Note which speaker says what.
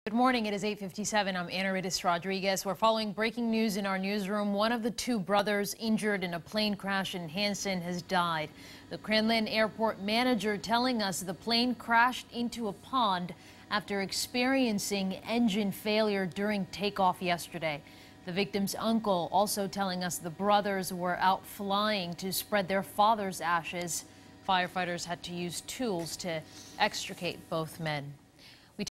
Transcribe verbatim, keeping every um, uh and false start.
Speaker 1: Good morning. It is eight fifty-seven. I'm Ana Ritis Rodriguez. We're following breaking news in our newsroom. One of the two brothers injured in a plane crash in Hanson has died. The Cranland Airport manager telling us the plane crashed into a pond after experiencing engine failure during takeoff yesterday. The victim's uncle also telling us the brothers were out flying to spread their father's ashes. Firefighters had to use tools to extricate both men.